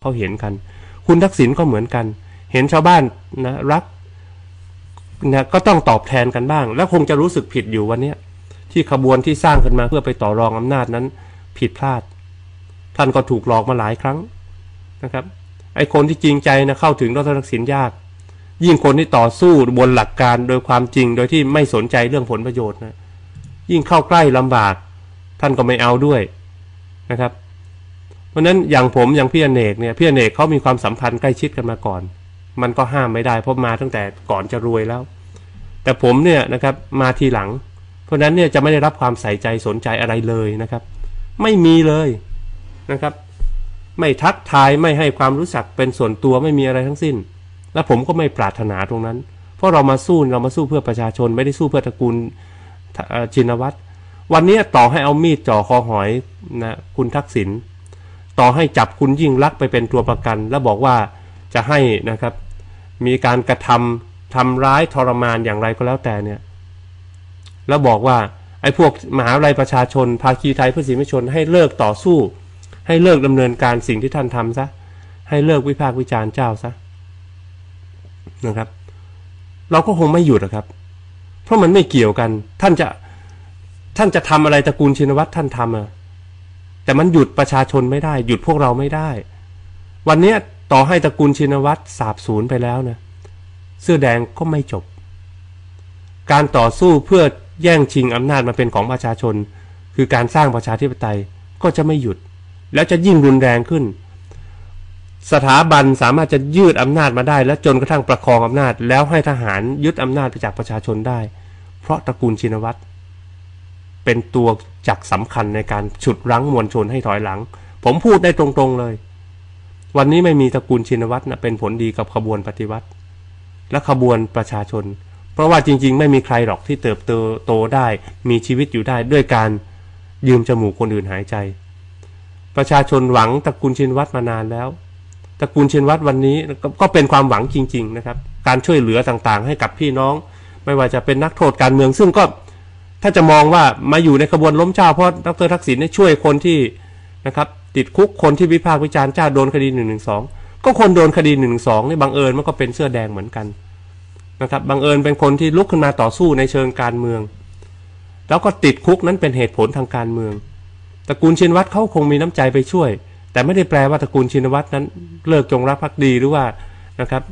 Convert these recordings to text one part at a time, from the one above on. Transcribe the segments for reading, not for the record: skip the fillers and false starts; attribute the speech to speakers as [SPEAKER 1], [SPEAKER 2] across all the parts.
[SPEAKER 1] เขาเห็นกันคุณทักษิณก็เหมือนกันเห็นชาวบ้านนะรักนะก็ต้องตอบแทนกันบ้างแล้วคงจะรู้สึกผิดอยู่วันนี้ที่ขบวนที่สร้างขึ้นมาเพื่อไปต่อรองอำนาจนั้นผิดพลาดท่านก็ถูกหลอกมาหลายครั้งนะครับไอ้คนที่จริงใจนะเข้าถึงดร.ทักษิณยากยิ่งคนที่ต่อสู้บนหลักการโดยความจริงโดยที่ไม่สนใจเรื่องผลประโยชน์นะยิ่งเข้าใกล้ลำบากท่านก็ไม่เอาด้วยนะครับเพราะนั้นอย่างผมอย่างพี่อเนกเนี่ยพี่อเนกเขามีความสัมพันธ์ใกล้ชิดกันมาก่อนมันก็ห้ามไม่ได้เพราะมาตั้งแต่ก่อนจะรวยแล้วแต่ผมเนี่ยนะครับมาทีหลังเพราะนั้นเนี่ยจะไม่ได้รับความใส่ใจสนใจอะไรเลยนะครับไม่มีเลยนะครับไม่ทักทายไม่ให้ความรู้จักเป็นส่วนตัวไม่มีอะไรทั้งสิ้นและผมก็ไม่ปรารถนาตรงนั้นเพราะเรามาสู้เพื่อประชาชนไม่ได้สู้เพื่อตระกูลชินวัตรวันนี้ต่อให้เอามีดจ่อคอหอยนะคุณทักษิณต่อให้จับคุณยิ่งลักษณ์ไปเป็นตัวประกันแล้วบอกว่าจะให้นะครับมีการกระทำร้ายทรมานอย่างไรก็แล้วแต่เนี่ยแล้วบอกว่าไอ้พวกมหาวิทยาลัยประชาชนภาคีไทยเพื่อสิทธิมนุษยชนให้เลิกต่อสู้ให้เลิกดำเนินการสิ่งที่ท่านทำซะให้เลิกวิพากษ์วิจารณ์เจ้าซะนะครับเราก็คงไม่หยุดครับเพราะมันไม่เกี่ยวกันท่านจะทำอะไรตระกูลชินวัตรท่านทำแต่มันหยุดประชาชนไม่ได้หยุดพวกเราไม่ได้วันนี้ต่อให้ตระกูลชินวัตรสาบสูญไปแล้วนะเสื้อแดงก็ไม่จบการต่อสู้เพื่อแย่งชิงอำนาจมาเป็นของประชาชนคือการสร้างประชาธิปไตยก็จะไม่หยุดแล้วจะยิ่งรุนแรงขึ้นสถาบันสามารถจะยืดอำนาจมาได้และจนกระทั่งประคองอำนาจแล้วให้ทหารยึดอำนาจไปจากประชาชนได้เพราะตระกูลชินวัตรเป็นตัวจักสำคัญในการฉุดรั้งมวลชนให้ถอยหลังผมพูดได้ตรงๆเลยวันนี้ไม่มีตระกูลชินวัตรนะเป็นผลดีกับขบวนปฏิวัติและขบวนประชาชนเพราะว่าจริงๆไม่มีใครหรอกที่เติบโตได้มีชีวิตอยู่ได้ด้วยการยืมจมูกคนอื่นหายใจประชาชนหวังตระกูลชินวัตรมานานแล้วตระกูลชินวัตรวันนี้ก็เป็นความหวังจริงๆนะครับการช่วยเหลือต่างๆให้กับพี่น้องไม่ว่าจะเป็นนักโทษการเมืองซึ่งก็ถ้าจะมองว่ามาอยู่ในขบวนล้มเจ้าเพราะดร.ทักษิณได้ช่วยคนที่นะครับติดคุกคนที่วิพากษ์วิจารณ์เจ้าโดนคดี112ก็คนโดนคดี112นี่บังเอิญมันก็เป็นเสื้อแดงเหมือนกันนะครับบังเอิญเป็นคนที่ลุกขึ้นมาต่อสู้ในเชิงการเมืองแล้วก็ติดคุกนั้นเป็นเหตุผลทางการเมืองตระกูลชินวัตรเขาคงมีน้ำใจไปช่วยแต่ไม่ได้แปลว่าตระกูลชินวัตรนั้นเลิกจงรักภักดีหรือว่านะครับ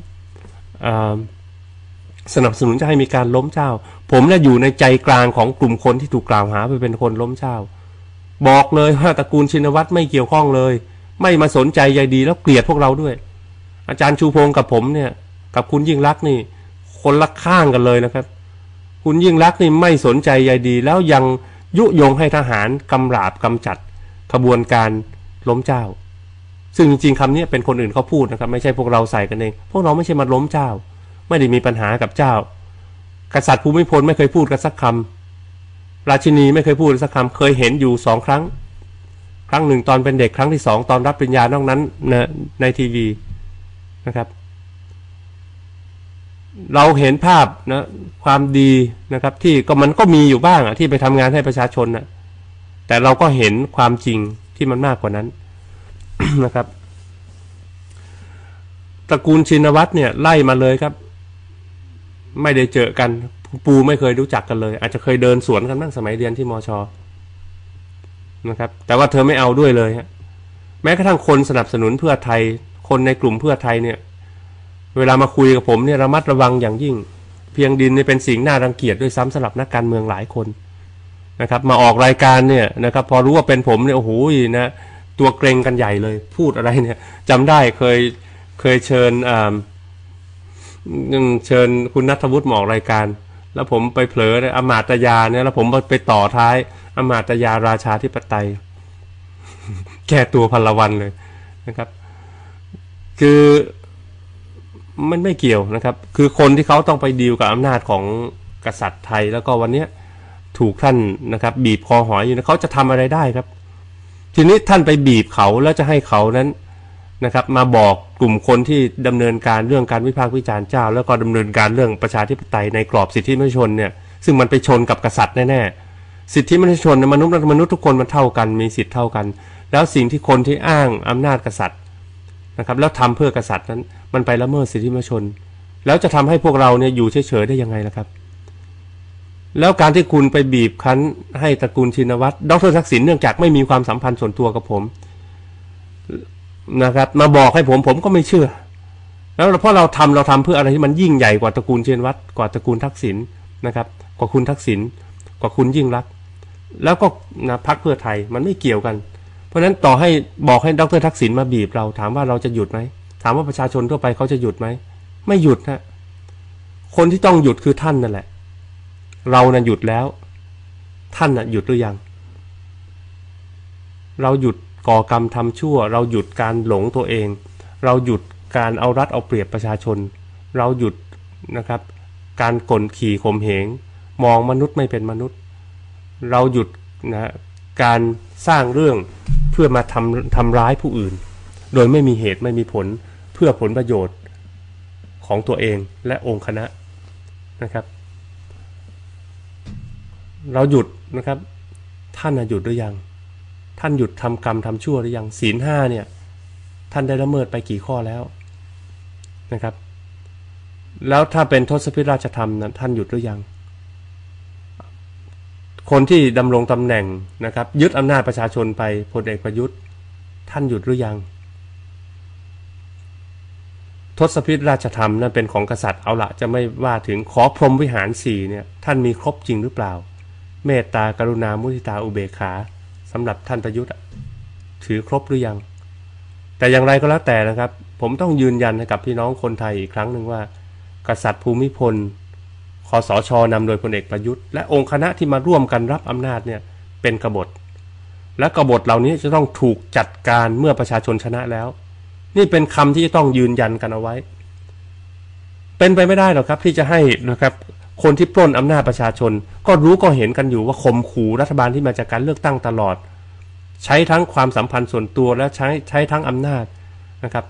[SPEAKER 1] สนับสนุนจะให้มีการล้มเจ้าผมเนี่ยอยู่ในใจกลางของกลุ่มคนที่ถูกกล่าวหาไปเป็นคนล้มเจ้าบอกเลยว่าตระกูลชินวัตรไม่เกี่ยวข้องเลยไม่มาสนใจใยดีแล้วเกลียดพวกเราด้วยอาจารย์ชูพงศ์กับผมเนี่ยกับคุณยิ่งลักษณ์นี่คนละข้างกันเลยนะครับคุณยิ่งลักษณ์นี่ไม่สนใจใยดีแล้วยังยุยงให้ทหารกำราบกำจัดขบวนการล้มเจ้าซึ่งจริงๆคำนี้เป็นคนอื่นเขาพูดนะครับไม่ใช่พวกเราใส่กันเองพวกเราไม่ใช่มาล้มเจ้าไม่ได้มีปัญหากับเจ้ากษัตริย์ภูมิพลไม่เคยพูดกันสักคำราชินีไม่เคยพูดสักคำเคยเห็นอยู่2 ครั้งครั้งหนึ่งตอนเป็นเด็กครั้งที่2ตอนรับปริญญานอกนั้นในทีวีนะครับเราเห็นภาพนะความดีนะครับที่มันก็มีอยู่บ้างที่ไปทำงานให้ประชาชนนะแต่เราก็เห็นความจริงที่มันมากกว่านั้น นะครับตระกูลชินวัตรเนี่ยไล่มาเลยครับไม่ได้เจอกันปูไม่เคยรู้จักกันเลยอาจจะเคยเดินสวนกันบ้างสมัยเรียนที่มช.นะครับแต่ว่าเธอไม่เอาด้วยเลยฮะแม้กระทั่งคนสนับสนุนเพื่อไทยคนในกลุ่มเพื่อไทยเนี่ยเวลามาคุยกับผมเนี่ยระมัดระวังอย่างยิ่งเพียงดินเนี่ยเป็นสิ่งน่ารังเกียจด้วยซ้ำสำหรับนักการเมืองหลายคนนะครับมาออกรายการเนี่ยนะครับพอรู้ว่าเป็นผมเนี่ยโอ้โหนะตัวเกรงกันใหญ่เลยพูดอะไรเนี่ยจำได้เคยเชิญคุณณัฐวุฒิมาออกรายการแล้วผมไปเผลออมาตยาเนี่ยแล้วผมไปต่อท้ายอมาตยาราชาธิปไตย แก้ตัวพลวันเลยนะครับคือมันไม่เกี่ยวนะครับคือคนที่เขาต้องไปดีลกับอำนาจของกษัตริย์ไทยแล้วก็วันนี้ถูกท่านนะครับบีบคอหอยอยู่นะเขาจะทำอะไรได้ครับทีนี้ท่านไปบีบเขาแล้วจะให้เขานั้นนะครับมาบอกกลุ่มคนที่ดำเนินการเรื่องการวิพากษ์วิจารณ์เจ้าแล้วก็ดำเนินการเรื่องประชาธิปไตยในกรอบสิทธิมนุษยชนเนี่ยซึ่งมันไปชนกับกษัตริย์แน่ๆสิทธิมนุษยชนมนุษย์ทุกคนมันเท่ากันมีสิทธิเท่ากันแล้วสิ่งที่คนที่อ้างอำนาจกษัตริย์นะครับแล้วทำเพื่อกษัตริย์นั้นมันไปละเมิดสิทธิมนุษยชนแล้วจะทำให้พวกเราเนี่ยอยู่เฉยๆได้ยังไงล่ะครับแล้วการที่คุณไปบีบคั้นให้ตระกูลชินวัตรดร.ทักษิณเนื่องจากไม่มีความสัมพันธ์ส่วนตัวกับผมนะครับมาบอกให้ผมก็ไม่เชื่อแล้วเพราะเราทำเพื่ออะไรที่มันยิ่งใหญ่กว่าตระกูลชินวัตรกว่าตระกูลทักษิณนะครับกว่าคุณทักษิณกว่าคุณยิ่งลักษณ์แล้วก็นะพรรคเพื่อไทยมันไม่เกี่ยวกันเพราะฉะนั้นต่อให้บอกให้ดร.ทักษิณมาบีบเราถามว่าเราจะหยุดไหมถามว่าประชาชนทั่วไปเขาจะหยุดไหมไม่หยุดนะคนที่ต้องหยุดคือท่านนั่นแหละเราน่ะหยุดแล้วท่านน่ะหยุดหรือยังเราหยุดก่อกรรมทำชั่วเราหยุดการหลงตัวเองเราหยุดการเอารัดเอาเปรียบประชาชนเราหยุดนะครับการกลขี่ข่มเหงมองมนุษย์ไม่เป็นมนุษย์เราหยุดนะการสร้างเรื่องเพื่อมาทำร้ายผู้อื่นโดยไม่มีเหตุไม่มีผลเพื่อผลประโยชน์ของตัวเองและองค์คณะนะครับเราหยุดนะครับท่านหยุดหรือยังท่านหยุดทำกรรมทำชั่วหรือยังศีล5เนี่ยท่านได้ละเมิดไปกี่ข้อแล้วนะครับแล้วถ้าเป็นทศพิธราชธรรมนั้นท่านหยุดหรือยังคนที่ดำรงตำแหน่งนะครับยึดอำนาจประชาชนไปพลเอกประยุทธ์ท่านหยุดหรือยังทศพิธราชธรรมนั้นเป็นของกษัตริย์เอาละจะไม่ว่าถึงขอพรหมวิหาร4เนี่ยท่านมีครบจริงหรือเปล่าเมตตากรุณามุทิตาอุเบกขาสำหรับท่านประยุทธ์ถือครบหรือยังแต่อย่างไรก็แล้วแต่นะครับผมต้องยืนยันให้กับพี่น้องคนไทยอีกครั้งหนึ่งว่ากษัตริย์ภูมิพลคสช.นำโดยพลเอกประยุทธ์และองค์คณะที่มาร่วมกันรับอำนาจเนี่ยเป็นกบฏและกบฏเหล่านี้จะต้องถูกจัดการเมื่อประชาชนชนะแล้วนี่เป็นคำที่จะต้องยืนยันกันเอาไว้เป็นไปไม่ได้หรอกครับที่จะให้นะครับคนที่ปล้นอำนาจประชาชนก็รู้ก็เห็นกันอยู่ว่าข่มขู่รัฐบาลที่มาจากการเลือกตั้งตลอดใช้ทั้งความสัมพันธ์ส่วนตัวและใช้ทั้งอำนาจนะครับ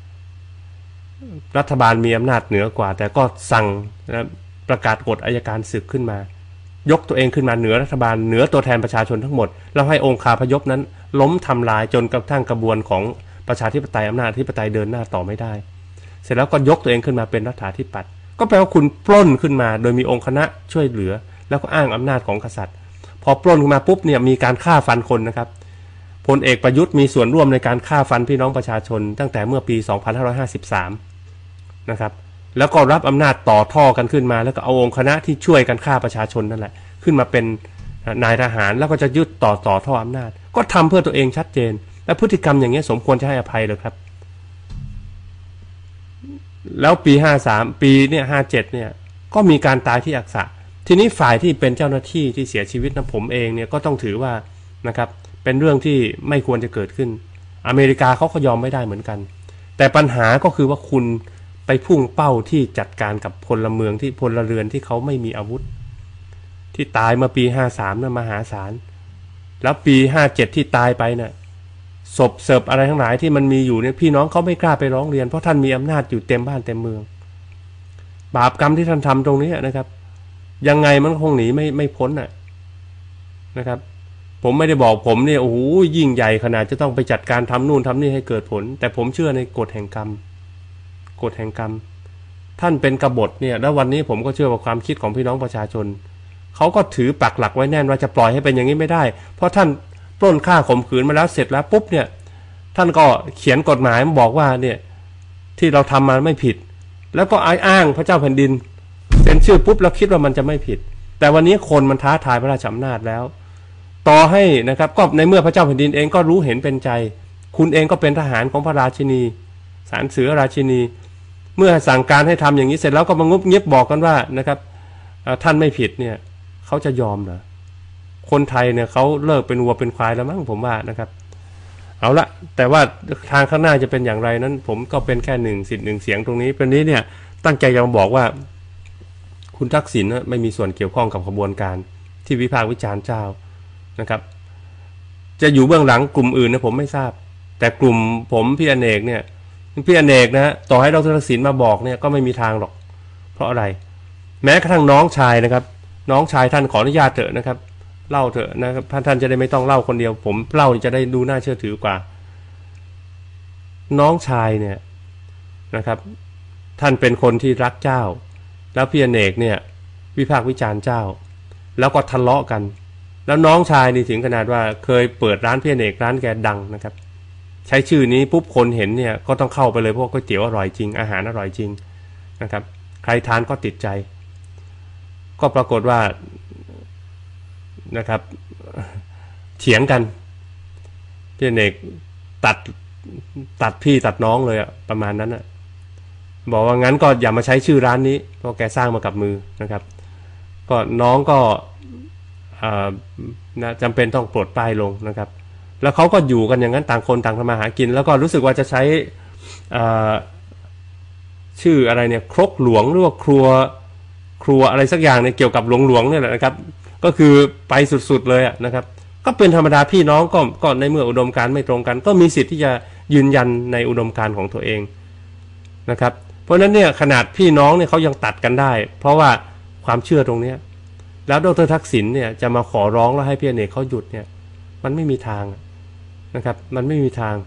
[SPEAKER 1] รัฐบาลมีอำนาจเหนือกว่าแต่ก็สั่งนะประกาศกฎอัยการศึกขึ้นมายกตัวเองขึ้นมาเหนือรัฐบาลเหนือตัวแทนประชาชนทั้งหมดแล้วให้องค์คาพยพนั้นล้มทำลายจนกระทั่งกระบวนของประชาธิปไตยอำนาจอธิปไตยเดินหน้าต่อไม่ได้เสร็จแล้วก็ยกตัวเองขึ้นมาเป็นรัฐาธิปัตย์ก็แปลว่าคุณปล้นขึ้นมาโดยมีองค์คณะช่วยเหลือแล้วก็อ้างอำนาจของกษัตริย์พอปล้นขึ้นมาปุ๊บเนี่ยมีการฆ่าฟันคนนะครับพลเอกประยุทธ์มีส่วนร่วมในการฆ่าฟันพี่น้องประชาชนตั้งแต่เมื่อปี2553นะครับแล้วก็รับอำนาจต่อท่อกันขึ้นมาแล้วก็เอาองค์คณะที่ช่วยกันฆ่าประชาชนนั่นแหละขึ้นมาเป็นนายทหารแล้วก็จะยึดต่อท่ออำนาจก็ทำเพื่อตัวเองชัดเจนและพฤติกรรมอย่างนี้สมควรจะให้อภัยเลยครับแล้วปี53ปีเนี่ย57เนี่ยก็มีการตายที่อักษะทีนี้ฝ่ายที่เป็นเจ้าหน้าที่ที่เสียชีวิตนะผมเองเนี่ยก็ต้องถือว่านะครับเป็นเรื่องที่ไม่ควรจะเกิดขึ้นอเมริกาเขาก็ยอมไม่ได้เหมือนกันแต่ปัญหาก็คือว่าคุณไปพุ่งเป้าที่จัดการกับพลเมืองที่พลเรือนที่เขาไม่มีอาวุธที่ตายมาปี53นะมหาศาลแล้วปี57ที่ตายไปเนี่ยศพเสิร์ฟอะไรทั้งหลายที่มันมีอยู่เนี่ยพี่น้องเขาไม่กล้าไปร้องเรียนเพราะท่านมีอำนาจอยู่เต็มบ้านเต็มเมืองบาปกรรมที่ท่านทำตรงนี้นะครับยังไงมันคงหนีไม่พ้นนะครับผมไม่ได้บอกผมเนี่ยโอ้โหยิ่งใหญ่ขนาดจะต้องไปจัดการทำนู่นทำนี่ให้เกิดผลแต่ผมเชื่อในกฎแห่งกรรมกฎแห่งกรรมท่านเป็นกบฏเนี่ยแล้ววันนี้ผมก็เชื่อว่าความคิดของพี่น้องประชาชนเขาก็ถือปักหลักไว้แน่นว่าจะปล่อยให้เป็นอย่างนี้ไม่ได้เพราะท่านปล้นฆ่าข่มขืนมาแล้วเสร็จแล้วปุ๊บเนี่ยท่านก็เขียนกฎหมายมาบอกว่าเนี่ยที่เราทำมาไม่ผิดแล้วก็อ้างพระเจ้าแผ่นดินเซ็นชื่อปุ๊บแล้วคิดว่ามันจะไม่ผิดแต่วันนี้คนมันท้าทายพระราชอำนาจแล้วต่อให้นะครับก็ในเมื่อพระเจ้าแผ่นดินเองก็รู้เห็นเป็นใจคุณเองก็เป็นทหารของพระราชินีศาลเสือราชินีเมื่อสั่งการให้ทำอย่างนี้เสร็จแล้วก็มางุบเงียบบอกกันว่านะครับท่านไม่ผิดเนี่ยเขาจะยอมเหรอคนไทยเนี่ยเขาเลิกเป็นวัวเป็นควายแล้วมั้งผมว่านะครับเอาละแต่ว่าทางข้างหน้าจะเป็นอย่างไรนั้นผมก็เป็นแค่หนึ่งสิทธิ์หนึ่งเสียงตรงนี้เป็นนี้เนี่ยตั้งใจจะมาบอกว่าคุณทักษิณไม่มีส่วนเกี่ยวข้องกับขบวนการที่วิพากษ์วิจารณ์เจ้านะครับจะอยู่เบื้องหลังกลุ่มอื่นนะผมไม่ทราบแต่กลุ่มผมพี่อเนกเนี่ยพี่อเนกนะต่อให้ดร.ทักษิณมาบอกเนี่ยก็ไม่มีทางหรอกเพราะอะไรแม้กระทั่งน้องชายนะครับน้องชายท่านขออนุญาตเถอะนะครับเล่าเถอะนะครับท่านจะได้ไม่ต้องเล่าคนเดียวผมเล่าจะได้ดูน่าเชื่อถือกว่าน้องชายเนี่ยนะครับท่านเป็นคนที่รักเจ้าแล้วพี่อเนกเนี่ยวิพากษ์วิจารณ์เจ้าแล้วก็ทะเลาะกันแล้วน้องชายนี่ถึงขนาดว่าเคยเปิดร้านพี่อเนกร้านแกดังนะครับใช้ชื่อนี้ปุ๊บคนเห็นเนี่ยก็ต้องเข้าไปเลยเพราะก๋วยเตี๋ยวอร่อยจริงอาหารอร่อยจริงนะครับใครทานก็ติดใจก็ปรากฏว่านะครับเถียงกันพี่อเนกตัดพี่ตัดน้องเลยอะประมาณนั้นอะบอกว่างั้นก็อย่ามาใช้ชื่อร้านนี้เพราะแกสร้างมากับมือนะครับก็น้องก็จำเป็นต้องปลดป้ายลงนะครับแล้วเขาก็อยู่กันอย่างนั้นต่างคนต่างทำมาหากินแล้วก็รู้สึกว่าจะใช้ชื่ออะไรเนี่ยครกหลวงหรือว่าครัวอะไรสักอย่างเนี่ยเกี่ยวกับหลวงเนี่ยแหละนะครับก็คือไปสุดๆเลยนะครับก็เป็นธรรมดาพี่น้องก็ในเมื่ออุดมการณ์ไม่ตรงกันก็มีสิทธิ์ที่จะยืนยันในอุดมการณ์ของตัวเองนะครับเพราะฉะนั้นเนี่ยขนาดพี่น้องเนี่ยเขายังตัดกันได้เพราะว่าความเชื่อตรงนี้แล้วดร.ทักษิณเนี่ยจะมาขอร้องแล้วให้พี่อเนกเขาหยุดเนี่ยมันไม่มีทางนะครับมันไม่มีทาง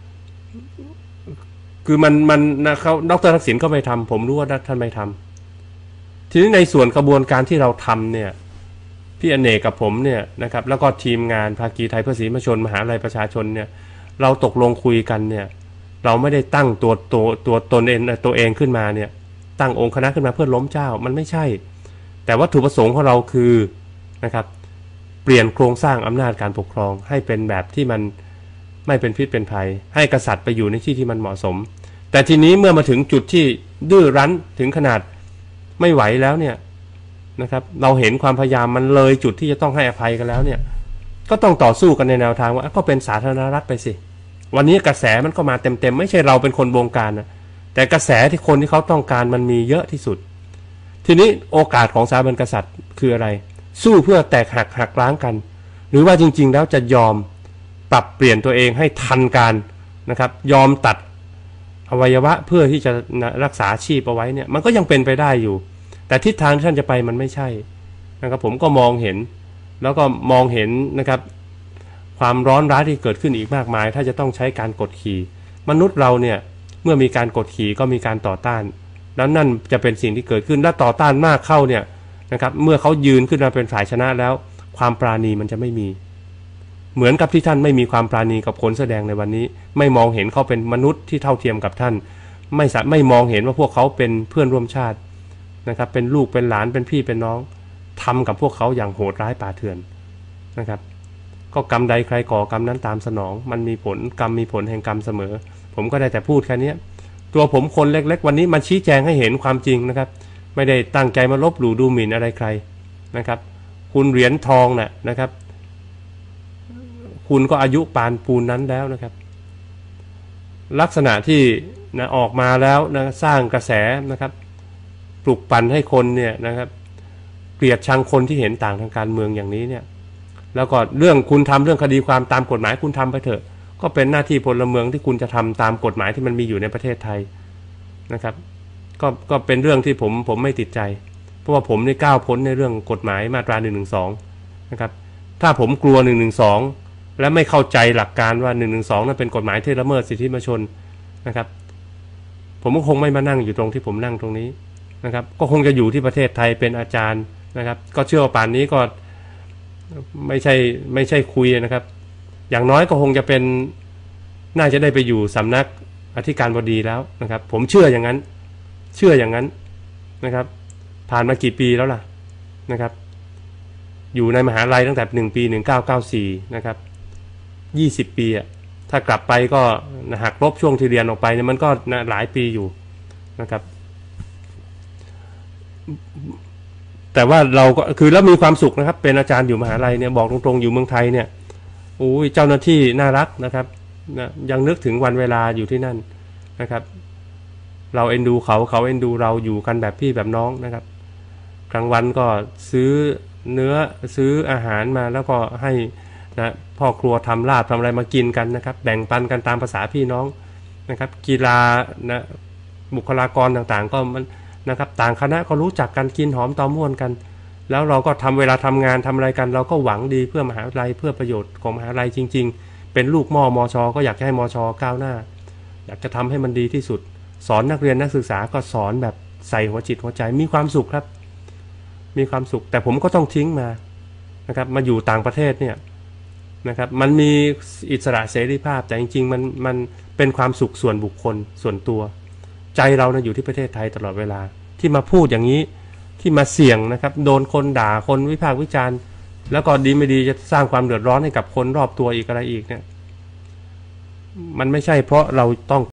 [SPEAKER 1] คือมันนะเขาดร.ทักษิณก็ไม่ทำผมรู้ว่าท่านไม่ทำทีนี้ในส่วนกระบวนการที่เราทำเนี่ยพี่อเนกกับผมเนี่ยนะครับแล้วก็ทีมงานภาคีไทยเพื่อศรีมชนมหาวิทยาลัยประชาชนเนี่ยเราตกลงคุยกันเนี่ยเราไม่ได้ตั้งตัวตนเองตัวเองขึ้นมาเนี่ยตั้งองค์คณะขึ้นมาเพื่อล้มเจ้ามันไม่ใช่แต่วัตถุประสงค์ของเราคือนะครับเปลี่ยนโครงสร้างอำนาจการปกครองให้เป็นแบบที่มันไม่เป็นพิษเป็นภัยให้กษัตริย์ไปอยู่ในที่ที่มันเหมาะสมแต่ทีนี้เมื่อมาถึงจุดที่ดื้อรั้นถึงขนาดไม่ไหวแล้วเนี่ยนะครับเราเห็นความพยายามมันเลยจุดที่จะต้องให้อภัยกันแล้วเนี่ยก็ต้องต่อสู้กันในแนวทางว่าก็เป็นสาธารณรัฐไปสิวันนี้กระแสมันก็มาเต็มไม่ใช่เราเป็นคนบงการนะแต่กระแสที่คนที่เขาต้องการมันมีเยอะที่สุดทีนี้โอกาสของสถาบันกษัตริย์คืออะไรสู้เพื่อแตกหักล้างกันหรือว่าจริงๆแล้วจะยอมปรับเปลี่ยนตัวเองให้ทันการนะครับยอมตัดอวัยวะเพื่อที่จะรักษาชีพเอาไว้เนี่ยมันก็ยังเป็นไปได้อยู่แต่ทิศทางที่ท่านจะไปมันไม่ใช่นะครับผมก็มองเห็นแล้วก็มองเห็นนะครับความร้อนร้ายที่เกิดขึ้นอีกมากมายถ้าจะต้องใช้การกดขี่มนุษย์เราเนี่ยเมื่อมีการกดขี่ก็มีการต่อต้านแล้วนั่นจะเป็นสิ่งที่เกิดขึ้นและต่อต้านมากเข้าเนี่ยนะครับเมื่อเขายืนขึ้นมาเป็นฝ่ายชนะแล้วความปราณีมันจะไม่มีเหมือนกับที่ท่านไม่มีความปราณีกับคนแสดงในวันนี้ไม่มองเห็นเขาเป็นมนุษย์ที่เท่าเทียมกับท่านไม่มองเห็นว่าพวกเขาเป็นเพื่อนร่วมชาตินะครับเป็นลูกเป็นหลานเป็นพี่เป็นน้องทำกับพวกเขาอย่างโหดร้ายป่าเถื่อนนะครับก็กรรมใดใครก่อกรรมนั้นตามสนองมันมีผลกรรมมีผลแห่งกรรมเสมอผมก็ได้แต่พูดแค่นี้ตัวผมคนเล็กๆวันนี้มาชี้แจงให้เห็นความจริงนะครับไม่ได้ตั้งใจมาลบหลู่ดูหมิ่นอะไรใครนะครับคุณเหรียญทองนะครับคุณก็อายุปานปูนนั้นแล้วนะครับลักษณะที่นะออกมาแล้วนะสร้างกระแสนะครับปลุกปั่นให้คนเนี่ยนะครับเกลียดชังคนที่เห็นต่างทางการเมืองอย่างนี้เนี่ยแล้วก็เรื่องคุณทำเรื่องคดีความตามกฎหมายคุณทำไปเถอะก็เป็นหน้าที่พลเมืองที่คุณจะทำตามกฎหมายที่มันมีอยู่ในประเทศไทยนะครับก็เป็นเรื่องที่ผมไม่ติดใจเพราะว่าผมได้ก้าวพ้นในเรื่องกฎหมายมาตรา112นะครับถ้าผมกลัว112และไม่เข้าใจหลักการว่า112นั้นเป็นกฎหมายที่ละเมิดสิทธิมนุษยชนนะครับผมก็คงไม่มานั่งอยู่ตรงที่ผมนั่งตรงนี้นะครับก็คงจะอยู่ที่ประเทศไทยเป็นอาจารย์นะครับก็เชื่อว่าป่านนี้ก็ไม่ใช่คุยนะครับอย่างน้อยก็คงจะเป็นน่าจะได้ไปอยู่สำนักอธิการบดีแล้วนะครับผมเชื่ออย่างนั้นนะครับผ่านมากี่ปีแล้วล่ะนะครับอยู่ในมหาลัยตั้งแต่ปี1994นะครับ20 ปีอ่ะถ้ากลับไปก็หักลบช่วงที่เรียนออกไปเนี่ยมันก็หลายปีอยู่นะครับแต่ว่าเราก็คือแล้วมีความสุขนะครับเป็นอาจารย์อยู่มหาลัยเนี่ยบอกตรงๆอยู่เมืองไทยเนี่ยโอ้ยเจ้าหน้าที่น่ารักนะครับยังนึกถึงวันเวลาอยู่ที่นั่นนะครับเราเอ็นดูเขาเอ็นดูเราอยู่กันแบบพี่แบบน้องนะครับกลางวันก็ซื้อเนื้อซื้ออาหารมาแล้วก็ให้นะพ่อครัวทำลาบทำอะไรมากินกันนะครับแบ่งปันกันตามภาษาพี่น้องนะครับกีฬานะบุคลากรต่างๆก็มันนะครับต่างคณะก็รู้จักกันกินหอมตอมม่วนกันแล้วเราก็ทำเวลาทำงานทำอะไรกันเราก็หวังดีเพื่อมหาวิทยาลัยเพื่อประโยชน์ของมหาวิทยาลัยจริงๆเป็นลูกมชก็อยากให้มชก้าวหน้าอยากจะทำให้มันดีที่สุดสอนนักเรียนนักศึกษาก็สอนแบบใส่หัวจิตหัวใจมีความสุขครับมีความสุขแต่ผมก็ต้องทิ้งมานะครับมาอยู่ต่างประเทศเนี่ยนะครับมันมีอิสระเสรีภาพแต่จริงๆมันเป็นความสุขส่วนบุคคลส่วนตัวใจเรานะอยู่ที่ประเทศไทยตลอดเวลาที่มาพูดอย่างนี้ที่มาเสี่ยงนะครับโดนคนด่าคนวิพากษ์วิจารณ์แล้วก็ดีไม่ดีจะสร้างความเดือดร้อนให้กับคนรอบตัวอีกอะไรอีกเนี่ยมันไม่ใช่เพราะเราต้อง